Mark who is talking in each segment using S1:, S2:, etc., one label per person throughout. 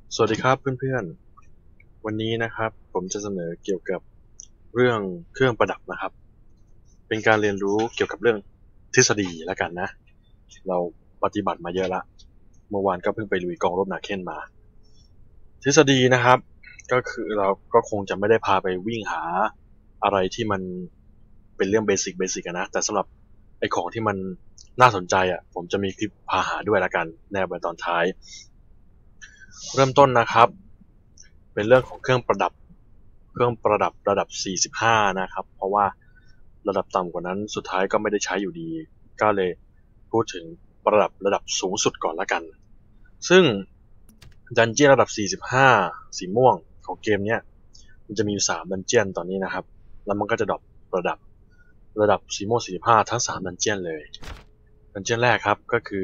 S1: สวัสดีครับเพื่อนๆวันนี้นะครับผมจะเสนอเกี่ยวกับเรื่องเครื่องประดับนะครับเป็นการเรียนรู้เกี่ยวกับเรื่องทฤษฎีแล้วกันนะเราปฏิบัติมาเยอะละเมื่อวานก็เพิ่งไปลุยกองรบนาเคนมาทฤษฎีนะครับก็คือเราก็คงจะไม่ได้พาไปวิ่งหาอะไรที่มันเป็นเรื่องเบสิกนะแต่สำหรับไอ้ของที่มันน่าสนใจผมจะมีคลิปพาหาด้วยละกันแนบไว้ตอนท้ายเริ่มต้นนะครับเป็นเรื่องของเครื่องประดับระดับ45นะครับเพราะว่าระดับต่ำกว่านั้นสุดท้ายก็ไม่ได้ใช้อยู่ดีก็เลยพูดถึงระดับสูงสุดก่อนละกันซึ่งดันเจี้ยนระดับ45สีม่วงของเกมเนี้ยมันจะมีอยู่3ดันเจี้ยนตอนนี้นะครับแล้วมันก็จะดรอประดับสีม่วง45ทั้ง3ดันเจี้ยนเลยดันเจี้ยนแรกครับก็คือ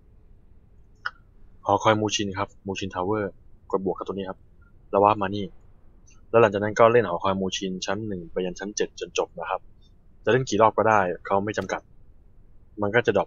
S1: หอคอยมูชินครับมูชินทาวเวอร์กดบวกกับตัวนี้ครับแล้วว่ามานี่แล้วหลังจากนั้นก็เล่นหอคอยมูชินชั้น1ไปยันชั้น7จนจบนะครับจะเล่นกี่รอบก็ได้เขาไม่จำกัดมันก็จะดรอป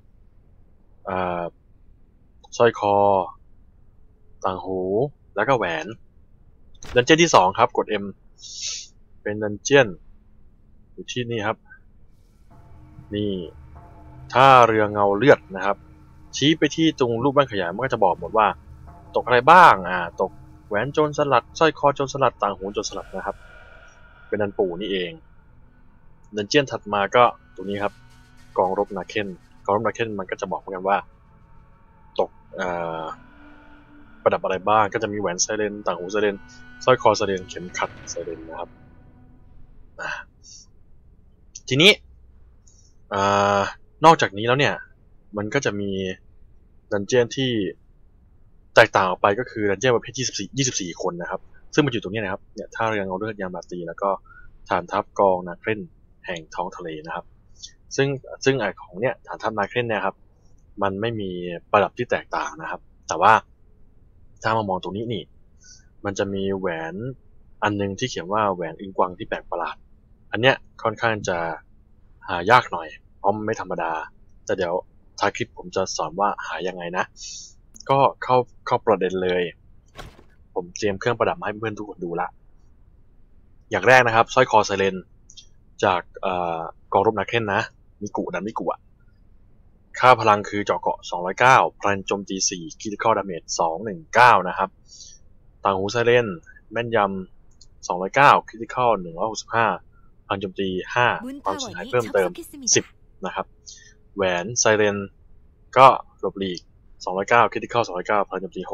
S1: สร้อยคอต่างหูแล้วก็แหวนดันเจี้ยนที่2ครับกด M เป็นดันเจี้ยนอยู่ที่นี่ครับนี่ท่าเรือเงาเลือดนะครับชี้ไปที่ตรงรูปบ้านขยายมันก็จะบอกหมดว่าตกอะไรบ้างตกแหวนโจรสลัดสร้อยคอโจรสลัดต่างหูโจรสลัดนะครับเป็นดันปู่นี่เองดันเจี้ยนถัดมาก็ตรงนี้ครับกองรบนาเคนมันก็จะบอกเหมือนกันว่าตกประดับอะไรบ้างก็จะมีแหวนไซเรนต่างหูไซเรนสร้อยคอไซเรนเข็มขัดไซเรนนะครับทีนี้นอกจากนี้แล้วเนี่ยมันก็จะมีดันเจี้ยนที่แตกต่างออกไปก็คือดันเจี้ยนประเภท24คนนะครับซึ่งมันอยู่ตรงนี้นะครับเนี่ยท่าเรือเงาเลือดยามราตรีแล้วก็ฐานทัพกองนาเคนแห่งท้องทะเลนะครับซึ่งไอของเนี่ยฐานทัพนาเคนเนี่ยครับมันไม่มีประดับที่แตกต่างนะครับแต่ว่าถ้ามามองตรงนี้นี่มันจะมีแหวนอันนึงที่เขียนว่าแหวนอิงกวางที่แปลกประหลาดอันเนี้ยค่อนข้างจะหายากหน่อยเพราะมันไม่ธรรมดาแต่เดี๋ยวท้ายคลิปผมจะสอนว่าหายังไงนะก็เข้าประเด็นเลยผมเตรียมเครื่องประดับมาให้เพื่อนทุกคนดูละอย่างแรกนะครับสร้อยคอไซเรนจากกองรบนาเคนนะมิกุค่าพลังคือเจาะเกาะ209พลังโจมตี4 Critical Damage 219นะครับต่างหูไซเรนแม่นยำ209 Critical 165พลังโจมตี5ความเสียหายเพิ่มเติม10นะครับแหวนไซเรนก็หลบหลีก209 Critical 209พลังโจมตี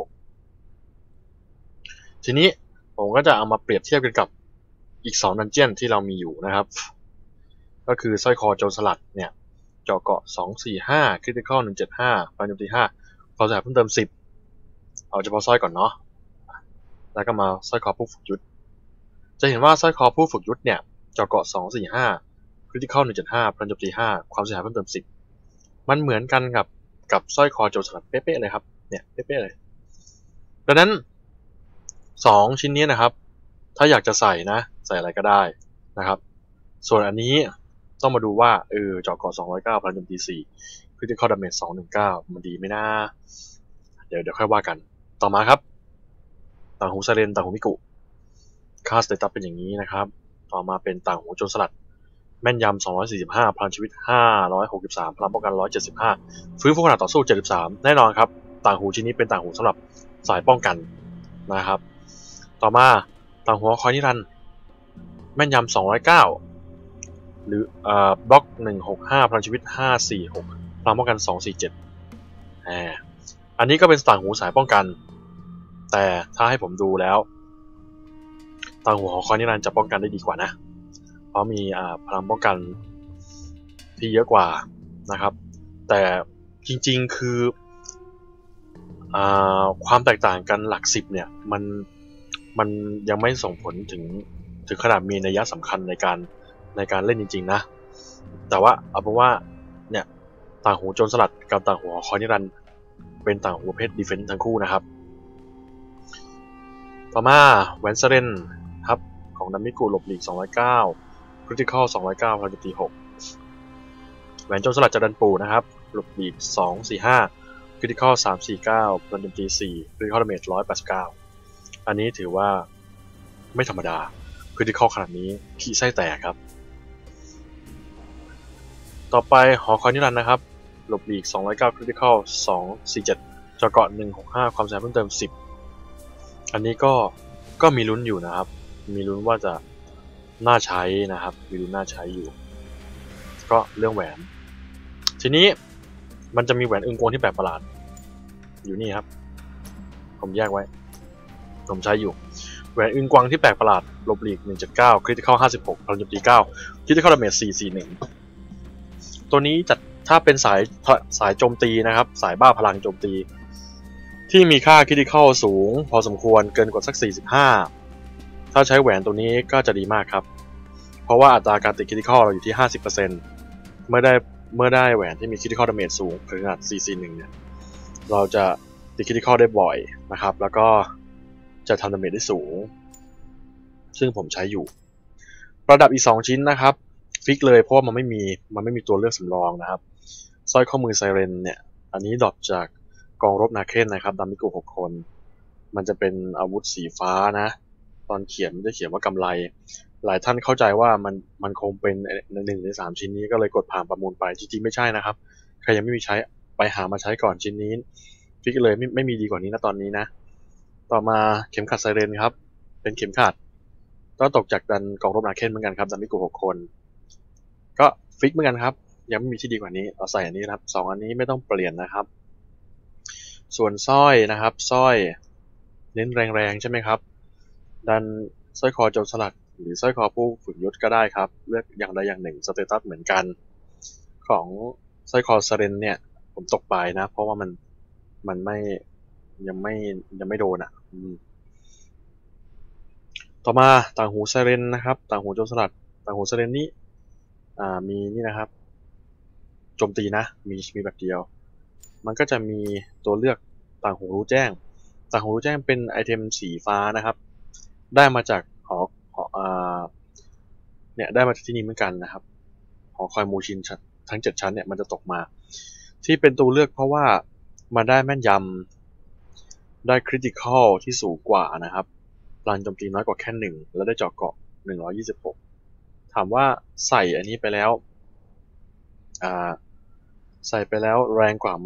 S1: 6ทีนี้ผมก็จะเอามาเปรียบเทียบกันกับอีก2ดันเจี้ยนที่เรามีอยู่นะครับก็คือสร้อยคอโจรสลัดเนี่ยเจาะเกาะ245 Critical 175พลังโจมตี5ความเสียหายเพิ่มเติม10เอาเฉพาะสร้อยก่อนเนาะแล้วก็มาสร้อยคอผู้ฝึกยุทธจะเห็นว่าสร้อยคอผู้ฝึกยุทธเนี่ยเจาะเกาะ245 Critical 175พลังโจมตี5ความเสียหายเพิ่มเติม10มันเหมือนกันกับสร้อยคอโจรสลัดเป๊ะๆเลยครับเนี่ยเป๊ะๆเลยดังนั้น2ชิ้นนี้นะครับถ้าอยากจะใส่นะใส่อะไรก็ได้นะครับส่วนอันนี้ต้องมาดูว่าเจาะเกาะ209พลังโจมตี4 Critical Damage 219มันดีไหมนะเดี๋ยวค่อยว่ากันต่อมาครับต่างหูไซเรนต่างหูมิกุค่าสเตตัสเป็นอย่างนี้นะครับต่อมาเป็นต่างหูโจรสลัดแม่นยำ245พลังชีวิต563พลังป้องกัน175ฟื้นฟูขณะต่อสู้73แน่นอนครับต่างหูชิ้นนี้เป็นต่างหูสำหรับสายป้องกันนะครับต่อมาต่างหูคอยนิรันดร์แม่นยำ209หรือบล็อก165พลังชีวิต546พลังป้องกัน247อันนี้ก็เป็นต่างหูสายป้องกันแต่ถ้าให้ผมดูแล้วต่างหูของคอยนิรันดร์จะป้องกันได้ดีกว่านะเพราะมีพลังป้องกันที่เยอะกว่านะครับแต่จริงๆคือความแตกต่างกันหลัก10เนี่ยมันยังไม่ส่งผลถึงขนาดมีนัยสำคัญในการเล่นจริงๆนะแต่ว่าเอาเป็นว่าเนี่ยต่างหูโจรสลัดกับต่างหูคอยนิรันดร์เป็นต่างหูเพชรดีเฟนส์ทั้งคู่นะครับต่อมาแหวนเซเรนครับของนามิกุหลบหลีก209 Critical 209พลังโจมตี6แหวนโจรสลัดจากดันปูนะครับหลบหลีก245 Critical 349พลังโจมตี4 Critical Damage 189 อันนี้ถือว่าไม่ธรรมดาคริติคอลขนาดนี้ขี้ไส้แตกครับต่อไปหอคอยนิรันดร์นะครับหลบหลีก209 Critical 247เจาะเกาะ165ความแรงเพิ่มเติม10อันนี้ก็มีลุ้นอยู่นะครับมีลุ้นว่าจะน่าใช้นะครับมีลุ้นน่าใช้อยู่ก็เรื่องแหวนทีนี้มันจะมีแหวนอึงกวงที่แปลกประหลาดอยู่นี่ครับผมแยกไว้ผมใช้อยู่แหวนอึงกวางที่แปลกประหลาดหลบหลีก179 Critical 56พลังโจมตี9 Critical Damage 441ตัวนี้จัดถ้าเป็นสายโจมตีนะครับสายบ้าพลังโจมตีที่มีค่า Critical สูงพอสมควรเกินกว่าสัก45ถ้าใช้แหวนตัวนี้ก็จะดีมากครับเพราะว่าอัตราการติด Critical เราอยู่ที่ 50% เมื่อได้แหวนที่มี Critical Damage สูงขนาด441เนี่ยเราจะติด Critical ได้บ่อยนะครับแล้วก็จะทำดาเมจได้สูงซึ่งผมใช้อยู่ประดับอีก2ชิ้นนะครับฟิกเลยเพราะว่ามันไม่มีตัวเลือกสำรองนะครับสร้อยข้อมือไซเรนเนี่ยอันนี้ดรอปจากกองรบนาเคนนะครับดามิกุ6คนมันจะเป็นอาวุธสีฟ้านะตอนเขียนมันจะเขียนว่ากำไรหลายท่านเข้าใจว่ามันคงเป็น1 ใน 3ชิ้นนี้ก็เลยกดผ่านประมูลไปจริงๆไม่ใช่นะครับใครยังไม่มีใช้ไปหามาใช้ก่อนชิ้นนี้ฟิกเลยไม่มีดีกว่านี้นะตอนนี้นะต่อมาเข็มขัดไซเรนครับเป็นเข็มขัดก็ตกจากดันกองรบนาเคนเหมือนกันครับดันมิกุ6คนก็ฟิกเหมือนกันครับยังไม่มีที่ดีกว่านี้เอาใส่อันนี้ครับ2อันนี้ไม่ต้องเปลี่ยนนะครับส่วนสร้อยนะครับสร้อยเน้นแรงๆใช่ไหมครับดันสร้อยคอโจรสลัดหรือสร้อยคอผู้ฝึกยุทธก็ได้ครับเลือกอย่างใดอย่างหนึ่งสเตตัสเหมือนกันของสร้อยคอไซเรนเนี่ยผมตกไปนะเพราะว่ามันยังไม่โดนอ่ะต่อมาต่างหูไซเรนนะครับต่างหูโจรสลัดต่างหูไซเรนนี้มีนี่นะครับโจมตีนะมีแบบเดียวมันก็จะมีตัวเลือกต่างหูรู้แจ้งต่างหูรู้แจ้งเป็นไอเทมสีฟ้านะครับได้มาจากหอเนี่ยได้มาจากที่นี่เหมือนกันนะครับหอคอยมูชินทั้ง7ชั้นเนี่ยมันจะตกมาที่เป็นตัวเลือกเพราะว่ามันได้แม่นยำได้คริติคอลที่สูงกว่านะครับพลังโจมตีน้อยกว่าแค่1แล้วได้เจาะเกาะ126ถามว่าใส่อันนี้ไปแล้วใส่ไปแล้วแรงกว่าไหม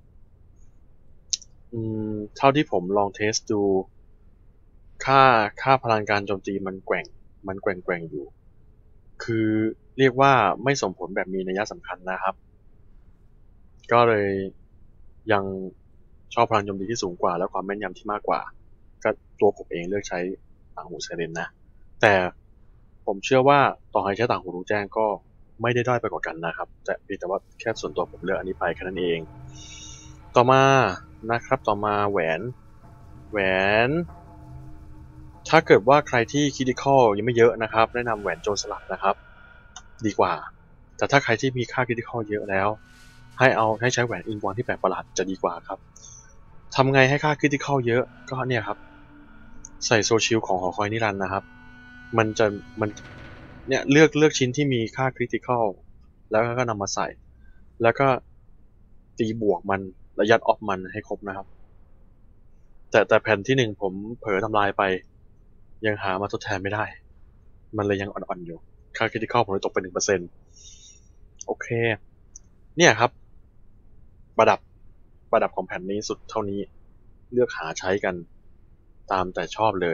S1: เท่าที่ผมลองเทสดูค่าพลังการโจมตีมันแกว่งอยู่คือเรียกว่าไม่ส่งผลแบบมีนัยสำคัญนะครับก็เลยยังชอบพลังโจมตีที่สูงกว่าและความแม่นยำที่มากกว่าก็ตัวผมเองเลือกใช้ต่างหูไซเรนนะแต่ผมเชื่อว่าต่อให้ใช้ต่างหูรู้แจ้งก็ไม่ได้ด้อยไปกว่ากันนะครับแต่ว่าแค่ส่วนตัวผมเลือกอันนี้ไปแค่นั้นเองต่อมานะครับต่อมาแหวนถ้าเกิดว่าใครที่คริติคอลยังไม่เยอะนะครับแนะนำแหวนโจรสลัดนะครับดีกว่าแต่ถ้าใครที่มีค่าคริติคอลเยอะแล้วให้ใช้แหวนอินวอนที่แปลกประหลาดจะดีกว่าครับทำไงให้ค่าคริติคอลเยอะก็เนี่ยครับใส่โซชิลของหอคอยนิรันดร์นะครับมันเนี่ยเลือกชิ้นที่มีค่าคริติคอลแล้วก็นำมาใส่แล้วก็ตีบวกมันและยัดออฟมันให้ครบนะครับแต่แผ่นที่1ผมเผลอทำลายไปยังหามาทดแทนไม่ได้มันเลยยังอ่อนๆอยู่ค่าคริติคอลผมเลยตกไป 1% โอเคเนี่ยครับประดับของแผ่นนี้สุดเท่านี้เลือกหาใช้กันตามแต่ชอบเลย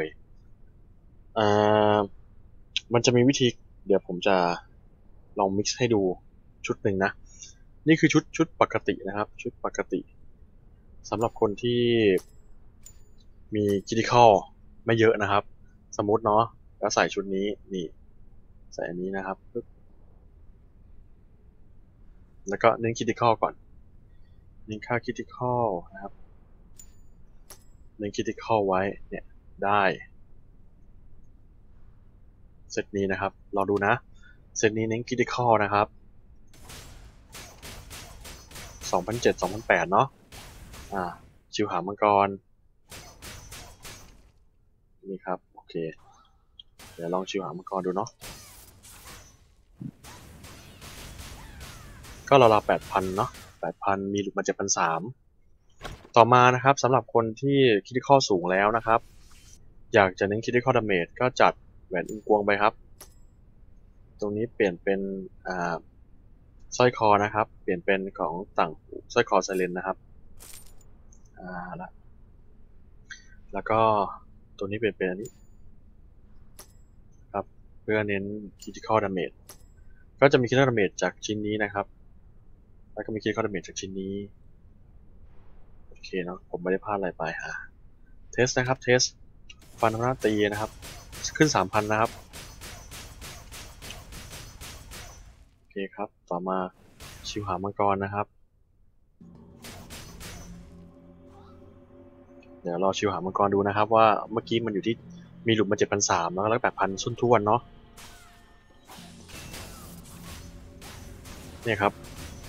S1: มันจะมีวิธีเดี๋ยวผมจะลองมิกซ์ให้ดูชุดหนึ่งนะนี่คือชุดปกตินะครับชุดปกติสำหรับคนที่มีคริติคอลไม่เยอะนะครับสมมติเนาะแล้วใส่ชุดนี้นี่ใส่อันนี้นะครับแล้วก็เน้นคริติคอลก่อนเน้นค่าคริติคอลนะครับเน้นคริติคอลไว้เนี่ยได้เซตนี้นะครับลองดูนะเซตนี้เน้นคริติคอลนะครับ2007-2008เนาะชิวหามังกรนี่ครับโอเคเดี๋ยวลองชิวหามังกรดูเนาะก็ราวๆ 8,000 เนาะ 8,000 มีหลุดมา 7,300 ต่อมานะครับสำหรับคนที่คริติคอลสูงแล้วนะครับอยากจะเน้น critical damage ก็จัดแหวนอึงกวงไปครับตรงนี้เปลี่ยนเป็นสร้อยคอนะครับเปลี่ยนเป็นของต่างหูสร้อยคอไซเลนนะครับแล้วก็ตัวนี้เปลี่ยนเป็นอันนี้ครับเพื่อเน้น critical damage ก็จะมี critical damage จากชิ้นนี้นะครับแล้วก็มี critical damage จากชิ้นนี้โอเคเนาะผมไม่ได้พลาดอะไรไปเทสนะครับเทสฟันธรรมดาตีนะครับขึ้น 3,000 นะครับโอเคครับต่อมาชิวหามังกรนะครับเดี๋ยวรอชิวหามังกรดูนะครับว่าเมื่อกี้มันอยู่ที่มีหลุมมา 7,300 แล้วก็ 8,000 สุนทวนเนาะเนี่ยครับ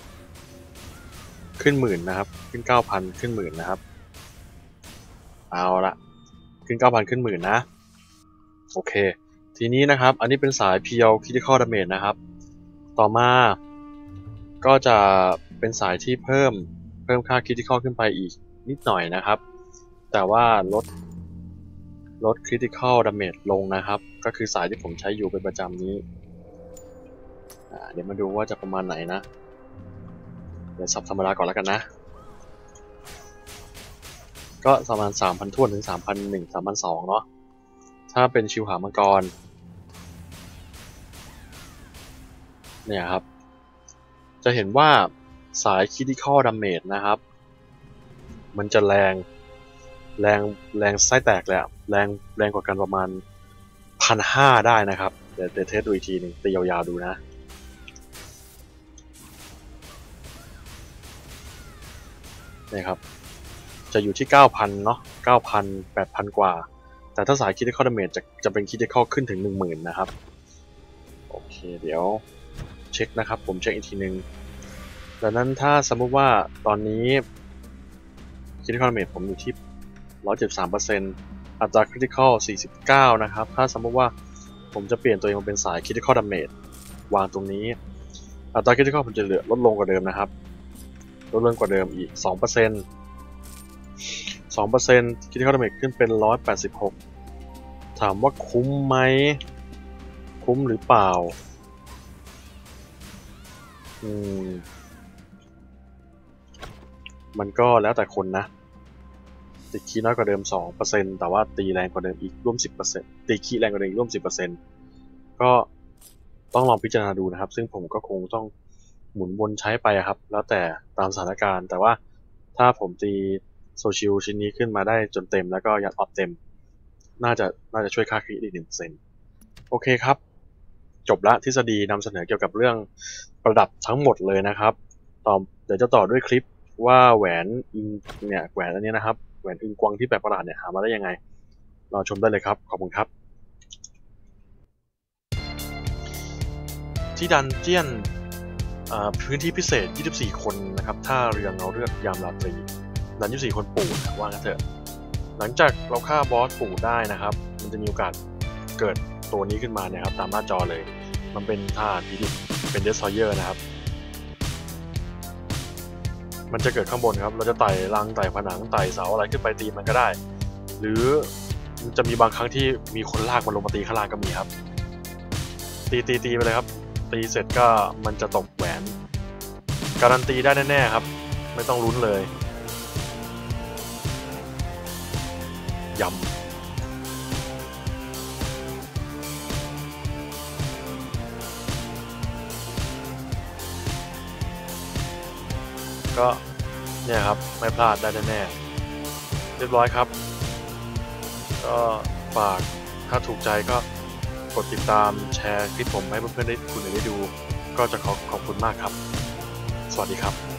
S1: ขึ้นหมื่นนะครับขึ้น 9,000 ขึ้นหมื่นนะครับเอาละขึ้น 9,000 ขึ้นหมื่นนะโอเคทีนี้นะครับอันนี้เป็นสายเพียว critical damage นะครับต่อมาก็จะเป็นสายที่เพิ่มค่า critical ขึ้นไปอีกนิดหน่อยนะครับแต่ว่าลด critical damage ลงนะครับก็คือสายที่ผมใช้อยู่เป็นประจำนี้เดี๋ยวมาดูว่าจะประมาณไหนนะเดี๋ยวสับธรรมดาก่อนแล้วกันนะก็ประมาณ 3,000 ท้วนถึง 3,100 3,200 เนาะถ้าเป็นชิวหามังกรเนี่ยครับจะเห็นว่าสาย critical damage นะครับมันจะแรงไส้แตกเลยอะแรงกว่ากันประมาณ 1,500 ได้นะครับเดี๋ยวเทสดูอีกทีหนึ่งตียาวๆดูนะนี่ครับจะอยู่ที่ 9,000 เนาะ 9,000 8,000 กว่าแต่ถ้าสาย critical damage จะเป็น critical ขึ้นถึง 10,000 นะครับโอเคเดี๋ยวเช็คนะครับผมเช็คอีกทีหนึ่งดังนั้นถ้าสมมุติว่าตอนนี้ critical damage ผมอยู่ที่ 173% อัตรา critical 49 นะครับถ้าสมมติว่าผมจะเปลี่ยนตัวเองมาเป็นสาย critical damage วางตรงนี้อัตรา critical ผมจะเหลือลดลงกว่าเดิมนะครับลดลงกว่าเดิมอีก 2% critical damage ขึ้นเป็น 186 ถามว่าคุ้มไหมคุ้มหรือเปล่ามันก็แล้วแต่คนนะตีคีน้อยกว่าเดิม 2% แต่ว่าตีแรงกว่าเดิมอีกร่วม 10% ตีคีแรงกว่าเดิมอีกร่วม 10% ก็ต้องลองพิจารณาดูนะครับซึ่งผมก็คงต้องหมุนวนใช้ไปครับแล้วแต่ตามสถานการณ์แต่ว่าถ้าผมตีโซชิลชิ้นนี้ขึ้นมาได้จนเต็มแล้วก็ยัดออฟเต็มน่าจะช่วยค่าคริอีก 1% โอเคครับจบละทฤษฎีนำเสนอเกี่ยวกับเรื่องประดับทั้งหมดเลยนะครับเดี๋ยวจะต่อด้วยคลิปว่าแหวนเนี่ยแหวนอันนี้นะครับแหวนอึงกวางที่แปลกประหลาดเนี่ยหามาได้ยังไงรอชมได้เลยครับขอบคุณครับที่ดันเจียนพื้นที่พิเศษ24 คนนะครับท่าเรือเงาเลือดยามราตรีดัน24 คนปู่นะว่างั้นเถอะหลังจากเราฆ่าบอสปู่ได้นะครับมันจะมีโอกาสเกิดตัวนี้ขึ้นมาเนี่ยครับตามหน้าจอเลยมันเป็นท่าพีดิเป็นเดสทอยเยอร์นะครับมันจะเกิดข้างบนครับเราจะไต่รังไต่ผนังไต่เสาอะไรขึ้นไปตีมันก็ได้หรือมันจะมีบางครั้งที่มีคนลากมันลงมาตีข้างล่างก็มีครับตีไปเลยครับตีเสร็จก็มันจะตกแหวนการันตีได้แน่ๆครับไม่ต้องลุ้นเลยยำก็เนี่ยครับไม่พลาดได้แน่ๆเรียบร้อยครับก็ฝากถ้าถูกใจก็กดติดตามแชร์คลิปผมให้เพื่อนๆได้คุณได้ดูก็จะขอบคุณมากครับสวัสดีครับ